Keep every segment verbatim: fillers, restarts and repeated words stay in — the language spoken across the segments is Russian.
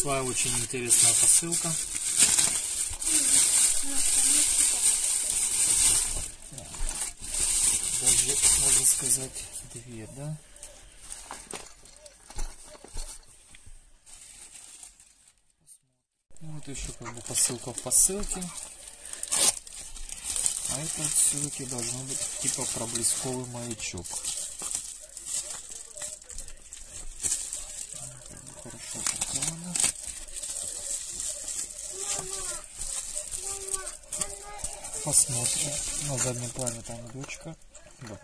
Пришла очень интересная посылка. Даже, можно сказать, две, да? Вот еще как бы посылка в посылке. А это все-таки должно быть типа проблесковый маячок. Хорошо упаковано. Посмотрим. На заднем плане там дочка. Да,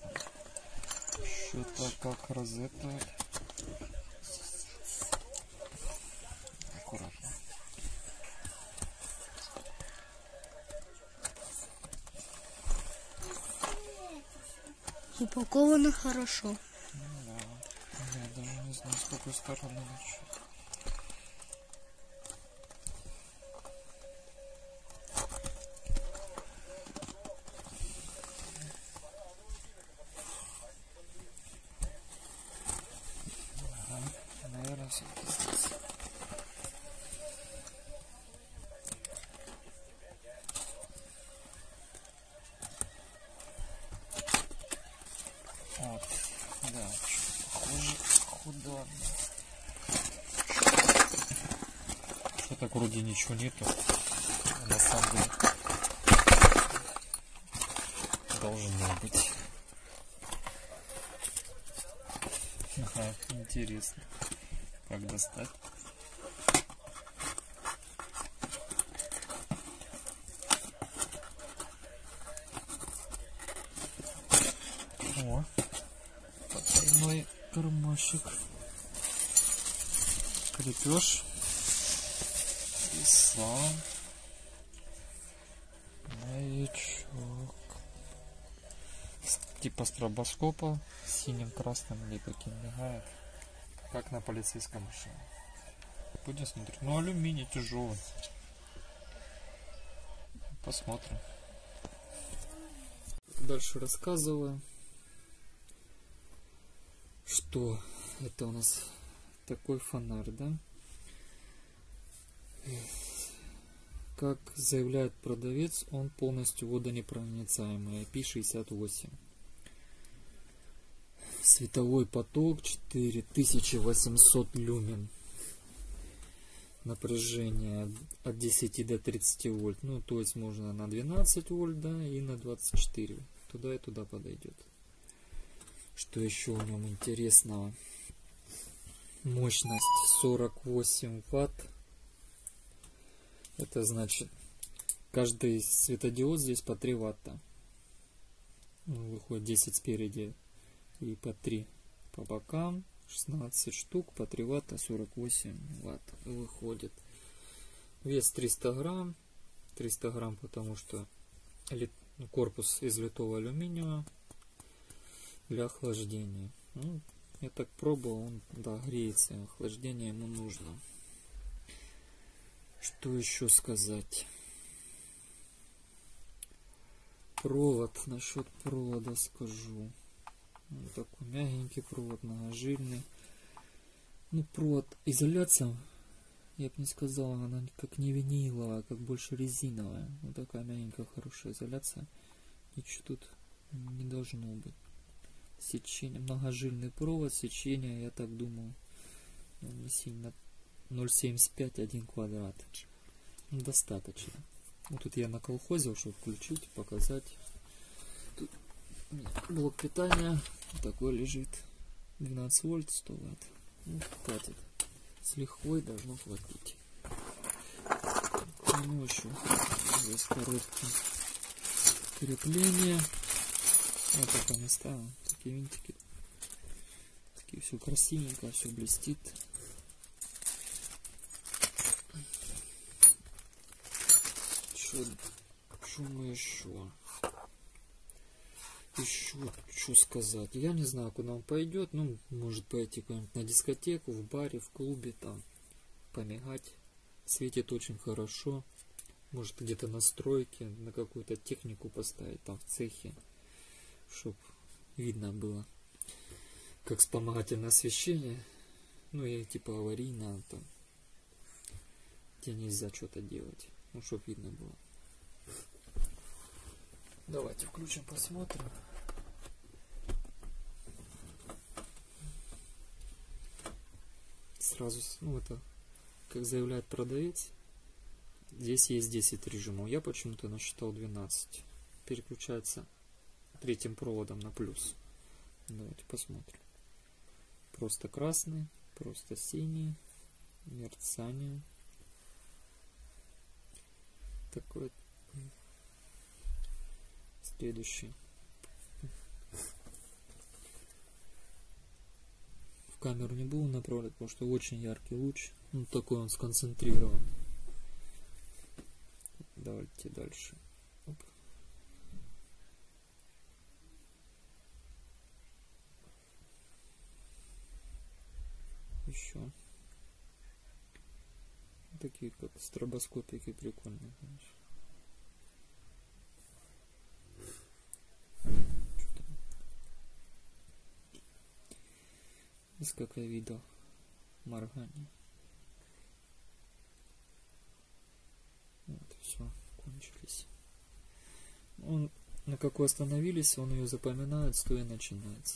что-то как розетка. Аккуратно. Упаковано хорошо. Да. Я даже не знаю, с какой стороны начать. Наверное, все-таки здесь. Вот, да, похоже, худо. Что так вроде ничего нету. А на самом деле должно быть. Ага, интересно. Как достать? О, потайной кармашек. Крепеж. И сам маячок. Типа стробоскопа синим, красным или каким мигает. Как на полицейской машине. Будем смотреть. Ну, алюминий тяжелый. Посмотрим. Дальше рассказываю, что это у нас такой фонарь, да? Как заявляет продавец, он полностью водонепроницаемый, ай пи шестьдесят восемь. Световой поток четыре тысячи восемьсот люмен. Напряжение от десяти до тридцати вольт. Ну, то есть можно на двенадцать вольт, да, и на двадцать четыре. Туда и туда подойдет. Что еще в нем интересного? Мощность сорок восемь ватт. Это значит, каждый светодиод здесь по три ватта. Выходит десять спереди и по три по бокам. шестнадцать штук по три ватта, сорок восемь ватт выходит. Вес триста грамм. триста грамм, потому что корпус из литого алюминия для охлаждения. Ну, я так пробовал, он, да, греется, охлаждение ему нужно. Что еще сказать? Провод, насчет провода скажу. Вот такой мягенький провод, многожильный. Ну, провод, изоляция, я бы не сказал, она как не виниловая, как больше резиновая. Вот такая мягенькая, хорошая изоляция. Ничего тут не должно быть. Сечение, многожильный провод, сечение, я так думаю, не сильно. ноль семьдесят пять, один квадрат. Достаточно. Вот тут я наколхозил, чтобы включить, показать. Тут блок питания такой лежит. двенадцать вольт, сто ватт. Ну, хватит. С лихвой должно хватить. Ну, еще здесь коробки крепления. Вот такое места. Такие винтики. Такие все красивенько, все блестит. Что мы еще? Еще что сказать? Я не знаю, куда он пойдет. Ну, может пойти куда-нибудь на дискотеку, в баре, в клубе, там помигать. Светит очень хорошо. Может где-то на стройке, на какую-то технику поставить, там в цехе, чтобы видно было, как вспомогательное освещение. Ну и типа аварийное там. где нельзя что-то делать. Ну, чтоб видно было. Давайте включим, посмотрим. Сразу, ну это, как заявляет продавец, здесь есть десять режимов. Я почему-то насчитал двенадцать. Переключается третьим проводом на плюс. Давайте посмотрим. Просто красный, просто синий, мерцание. Такой. Следующий. В камеру не буду направлять, потому что очень яркий луч. Ну, такой он сконцентрирован. Давайте дальше. Оп. Еще. Такие как стробоскопики прикольные, конечно. Несколько видов моргания. Вот, все, кончились. Он, на какой остановились, он ее запоминает, с той и начинается.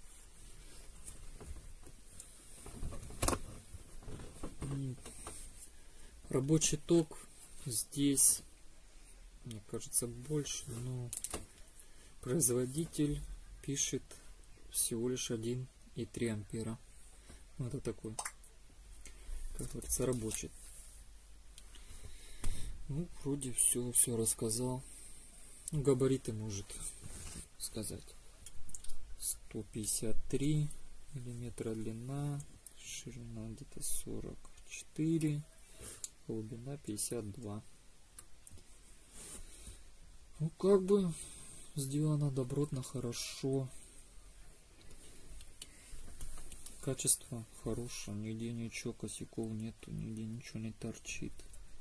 Рабочий ток здесь, мне кажется, больше, но производитель пишет всего лишь один и три ампера. Это такой, как говорится, рабочий. Ну, вроде все, все рассказал. Ну, габариты может сказать. сто пятьдесят три миллиметра длина, ширина где-то сорок четыре, глубина пятьдесят два. Ну, как бы сделано добротно, хорошо. Качество хорошее, нигде ничего, косяков нету, нигде ничего не торчит.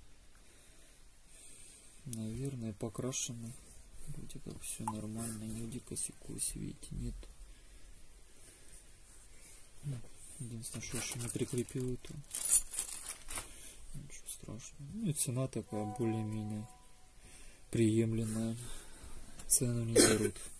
Наверное, покрашено. Вроде как все нормально, нигде косяков, если видите, нет. Единственное, что еще не прикрепил это. Ничего страшного. Ну и цена такая более-менее приемлемая. Цену не берут.